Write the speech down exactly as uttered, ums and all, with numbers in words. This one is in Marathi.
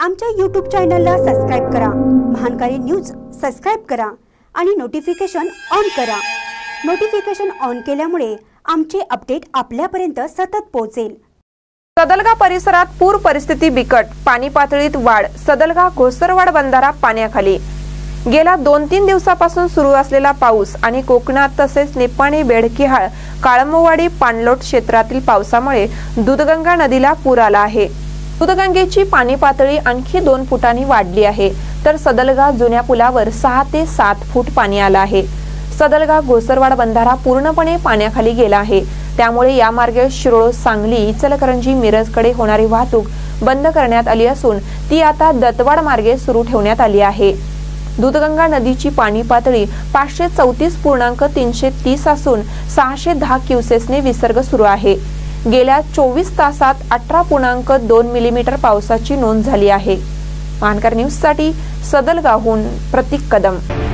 आमच्या यूट्यूब चॅनलला सबस्क्राइब करा, महानकारी न्यूज सबस्क्राइब करा आणि नोटिफिकेशन ऑन करा। नोटिफिकेशन ऑन केल्यामुळे आमचे अपडेट आपल्यापर्यंत सतत पोहोचेल। सदलगा परिसरात पूर परिस्थिती बिकट, पाणी पातळीत वाढ, सदलगा घोसरवाड बंधारा पाण्याखाली। गेल्या दोन तीन दिवसापासून सुरू असलेला पाऊस आणि कोकणात तसेच निपाणी, बेडकिहाळ, काळमवाडी, पाणलोट क्षेत्रातील पावसामुळे दूधगंगा नदीला पूर आला आहे। दूधगंगेची पाणी पातळी आणखी दोन फुटांनी वाढली आहे, तर सदलगा जुन्या पुलावर सहा ते सात फूट पाणी आलं आहे। सदलगा घोसरवाड बंधारा पूर्णपणे पाण्याखाली गेला आहे, त्यामुळे या मार्गे शिरोळ, सांगली, इचलकरंजी, मिरजकडे होणारी वाहतूक बंद करण्यात आली असून ती आता दत्तवाड मार्गे सुरू ठेवण्यात आली आहे। दूधगंगा नदीची पाणी पातळी पाचशे चौतीस पूर्णांक तीनशे तीस असून सहाशे दहा क्युसेसने विसर्ग सुरू आहे। गेल्या चोवीस तासात अठरा पूर्णांक दोन मिलीमीटर पावसाची नोंद झाली आहे। महानकर न्यूज साठी सदलगाहून प्रतीक कदम।